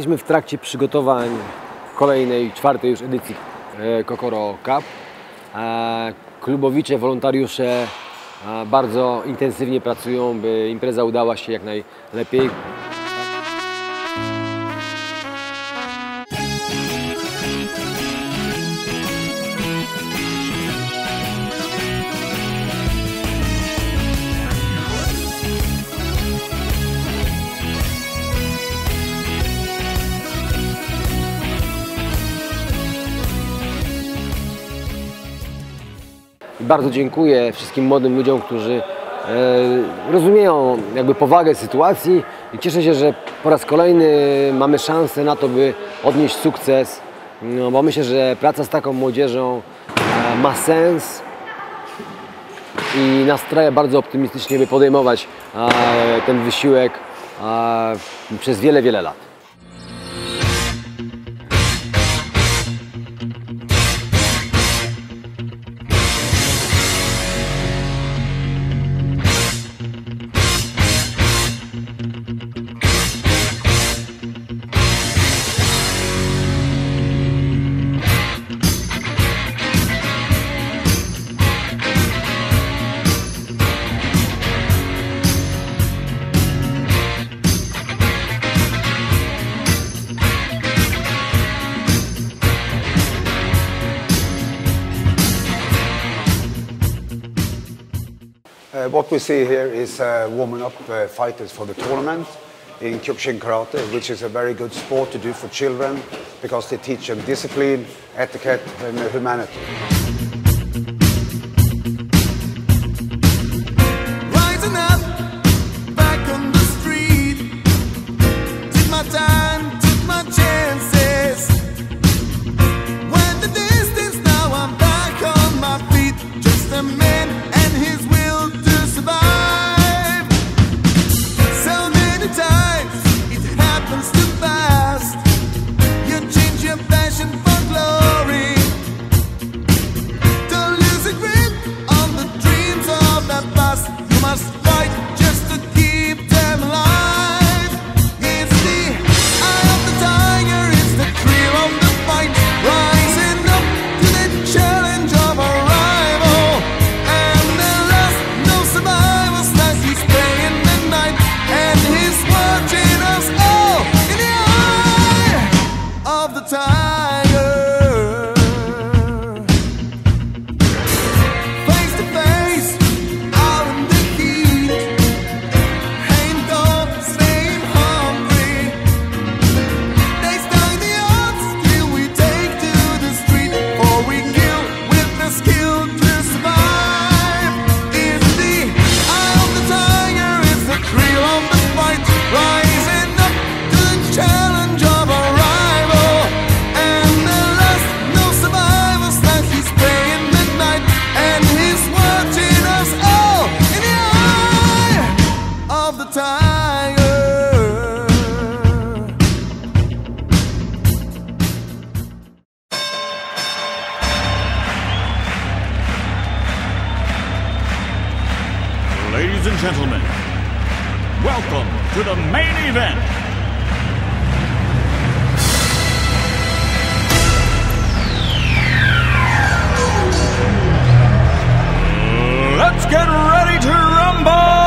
Jesteśmy w trakcie przygotowań kolejnej, czwartej już edycji Kokoro Cup. Klubowicze, wolontariusze bardzo intensywnie pracują, by impreza udała się jak najlepiej. Bardzo dziękuję wszystkim młodym ludziom, którzy rozumieją jakby powagę sytuacji i cieszę się, że po raz kolejny mamy szansę na to, by odnieść sukces, no, bo myślę, że praca z taką młodzieżą ma sens i nastraja bardzo optymistycznie, by podejmować ten wysiłek przez wiele, wiele lat. What we see here is warming up fighters for the tournament in Kyokushin Karate, which is a very good sport to do for children because they teach them discipline, etiquette and humanity. Rising up, back on the street, took my time, took my chances. Went the distance, now I'm back on my feet, just a man and his will to survive. So many times it happens too fast. You change your passion for glory. Don't lose a grip on the dreams of the past. You must fight just to keep them alive. It's the eye of the tiger, it's the thrill of the fight. Rising up to the challenge of a rival. And the last, no survivors, that he's playing the night. And he's watching us all in the eye of the tiger. Face to face, out in the heat. Ain't gone, staying hungry. They stung the odds till we take to the street. For we kill with the skill to survive. It's the eye of the tiger, it's the thrill of the fight. Rising up to the challenge of a rival. And the last, no survivors, that he's playing the night. And he's watching us all in the eye of the tiger. Ladies and gentlemen, welcome to the main event. Let's get ready to rumble!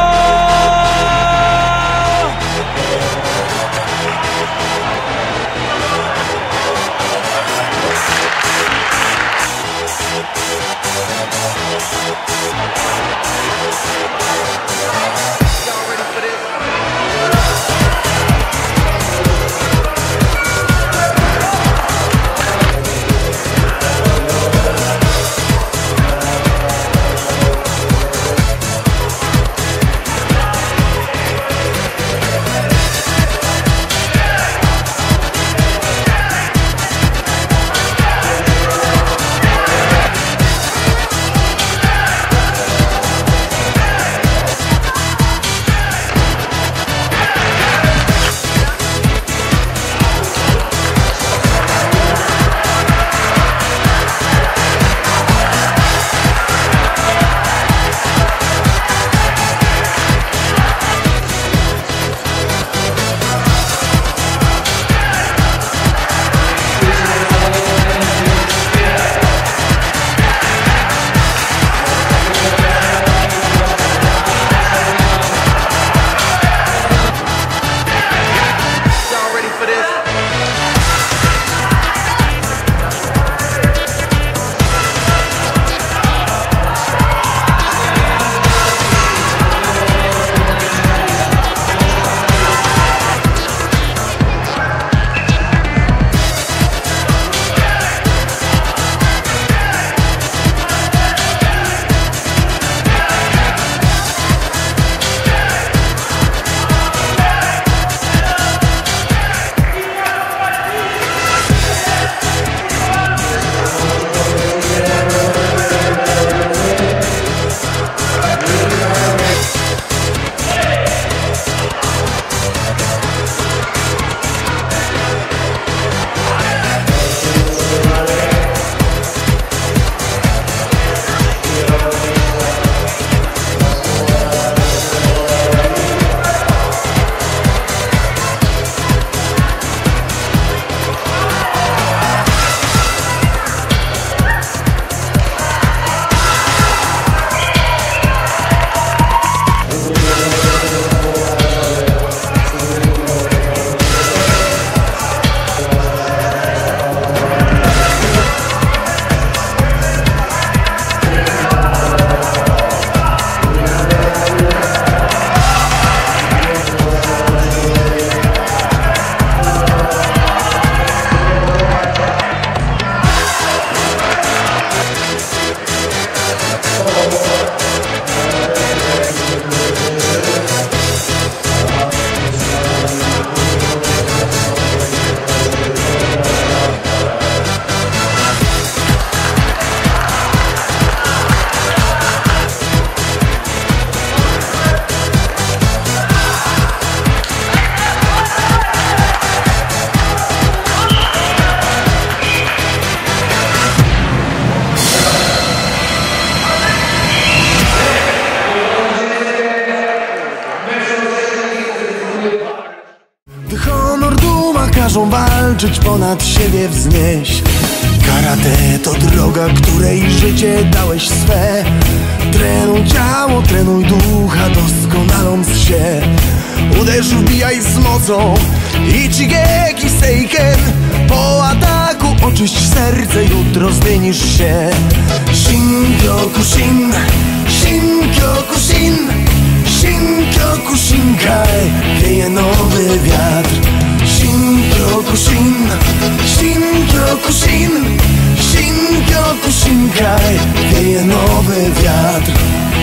każą walczyć, ponad siebie wznieść. Karate to droga, której życie dałeś swe. Trenuj ciało, trenuj ducha, doskonaląc się. Uderz, wbijaj z mocą Ichigeki Seiken. Po ataku oczyść serce, jutro zmienisz się. Shinkyokushin, Shinkyokushin, Shinkyokushinkai. Wieje nowy wiatr. Shinkyokushin, Shinkyokushin, Shinkyokushinkai. Wieje nowy wiatr.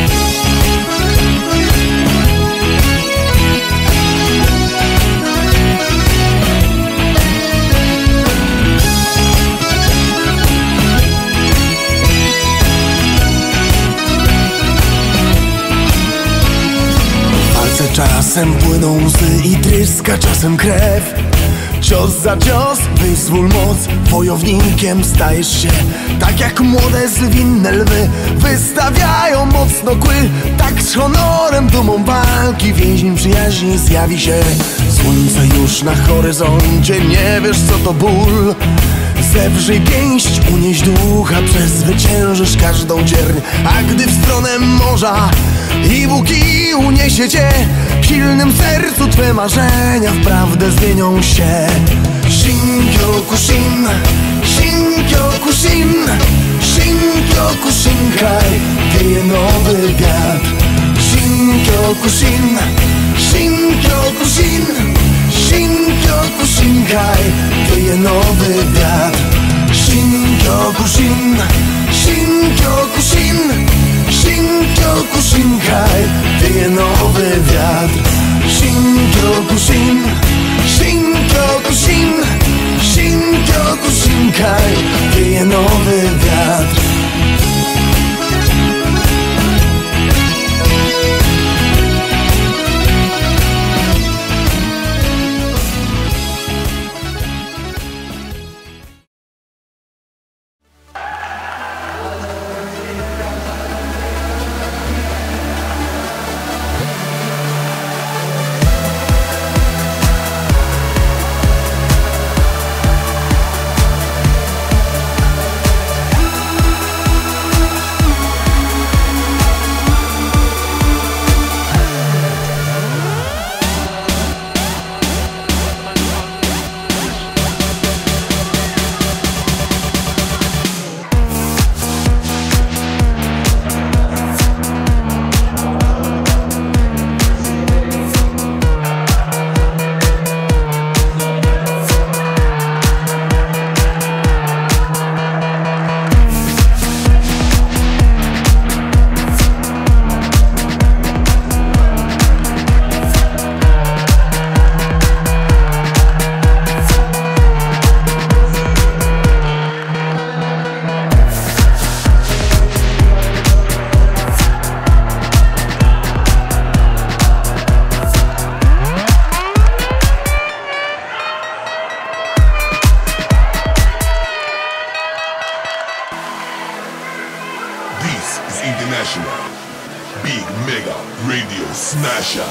Czasem płyną łzy i tryska czasem krew. Cios za cios, wyzwól moc, wojownikiem stajesz się. Tak jak młode zwinne lwy wystawiają mocno kły. Tak z honorem, dumą walki więźni przyjaźni zjawi się. Słońce już na horyzoncie, nie wiesz co to ból. Zewrzyj pięść, unieś ducha, przezwyciężysz każdą cierń. A gdy w stronę morza Ibuki uniesie cię, w silnym sercu twe marzenia w prawdę zmienią się. Shinkyokushin, Shinkyokushin, Shinkyokushinkai. Wieje nowy wiatr. Shinkyokushin, Shinkyokushin, Shinkyokushinkai. Wieje nowy wiatr. Shinkyokushin, Shinkyokushin, Shinkyokushinkai. Wieje nowy wiatr. Shinkyokushin, Shinkyokushin, Shinkyokushinkai. Wieje nowy wiatr. International Big Mega Radio Smasher.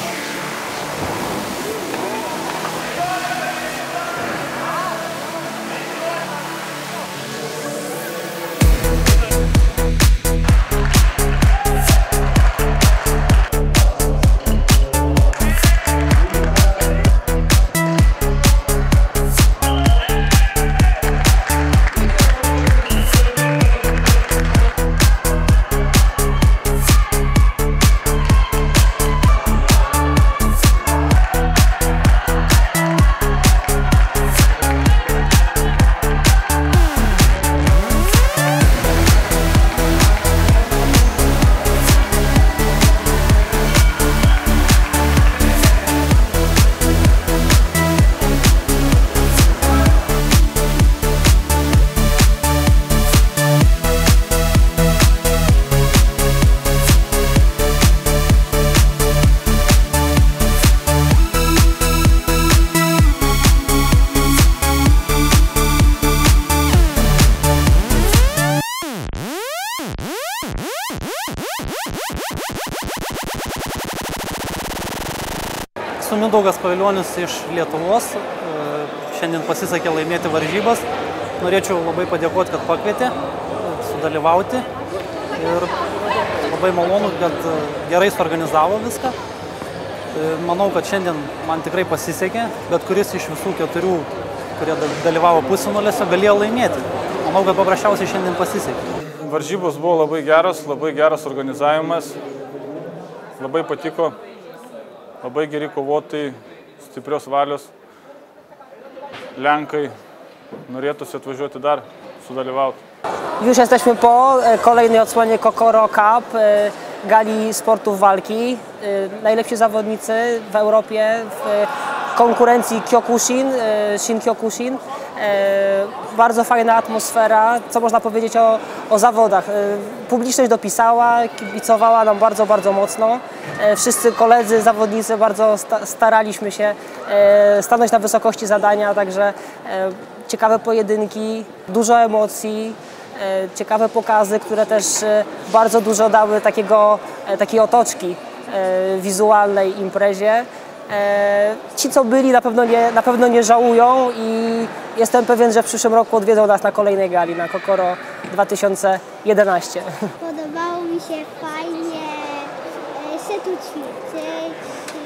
Esu Mindaugas Paviljonis iš Lietuvos. šiandien pasisekė laimėti varžybas. Norėčiau labai padėkoti, kad pakvietė sudalyvauti. Ir labai malonu, kad gerai suorganizavo viską. Manau, kad šiandien man tikrai pasisekė, bet kuris iš visų 4, kurie dalyvavo pusfinaliuose, galėjo laimėti. Manau, kad paprasčiausiai šiandien pasisekė. Varžybos buvo labai geras organizavimas, labai patiko, labai geri kovotojai, stiprios valios, Lenkai, norėtųsi atvažiuoti dar, sudalyvauti. Już jesteśmy po kolejnej odsłonie Kokoro Cup, gali sportów walki. Najlepsi zawodnicy w Europie w konkurencji Kyokushin, Shin Kyokushin. Bardzo fajna atmosfera, co można powiedzieć o zawodach. Publiczność dopisała, kibicowała nam bardzo, bardzo mocno. Wszyscy koledzy, zawodnicy bardzo staraliśmy się stanąć na wysokości zadania, także ciekawe pojedynki, dużo emocji, ciekawe pokazy, które też bardzo dużo dały takiej otoczki wizualnej imprezie. Ci, co byli, na pewno nie żałują i jestem pewien, że w przyszłym roku odwiedzą nas na kolejnej gali, na Kokoro 2011. Podobało mi się fajnie się tu ćwiczyć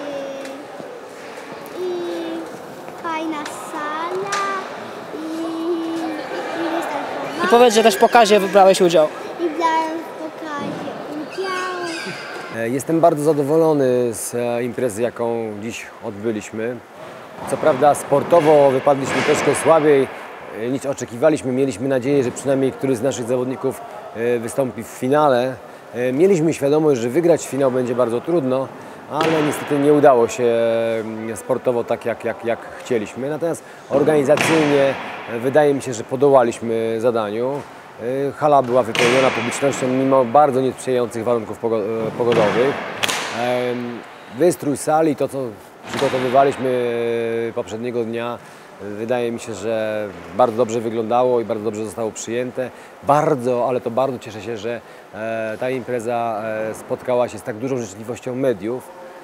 i fajna sala i wystartowałam. I powiedz, że też w pokazie brałeś udział. I brałem w pokazie udział. Jestem bardzo zadowolony z imprezy, jaką dziś odbyliśmy. Co prawda sportowo wypadliśmy troszkę słabiej niż oczekiwaliśmy. Mieliśmy nadzieję, że przynajmniej któryś z naszych zawodników wystąpi w finale. Mieliśmy świadomość, że wygrać finał będzie bardzo trudno, ale niestety nie udało się sportowo tak, jak chcieliśmy. Natomiast organizacyjnie wydaje mi się, że podołaliśmy zadaniu. Hala była wypełniona publicznością mimo bardzo niesprzyjających warunków pogodowych. Wystrój sali, to co przygotowywaliśmy poprzedniego dnia, wydaje mi się, że bardzo dobrze wyglądało i bardzo dobrze zostało przyjęte. Ale to bardzo cieszę się, że ta impreza spotkała się z tak dużą życzliwością mediów.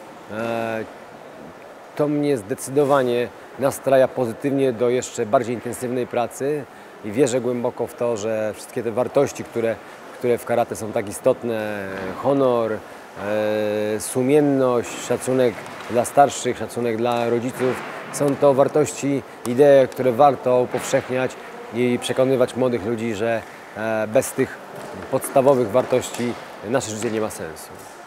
To mnie zdecydowanie nastraja pozytywnie do jeszcze bardziej intensywnej pracy i wierzę głęboko w to, że wszystkie te wartości, które w karate są tak istotne, honor, sumienność, szacunek dla starszych, szacunek dla rodziców, są to wartości, idee, które warto upowszechniać i przekonywać młodych ludzi, że bez tych podstawowych wartości nasze życie nie ma sensu.